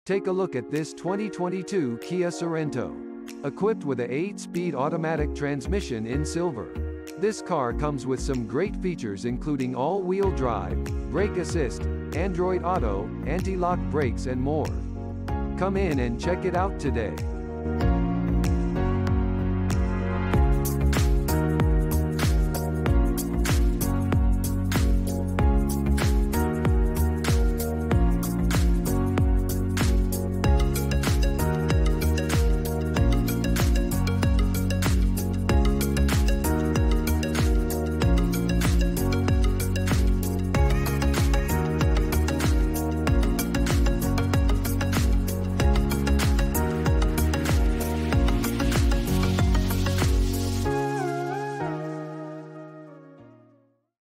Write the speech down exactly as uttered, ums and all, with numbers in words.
Take a look at this twenty twenty-two Kia Sorento. Equipped with a eight-speed automatic transmission in silver. This car comes with some great features including all-wheel drive, brake assist, Android Auto, anti-lock brakes and more. Come in and check it out today.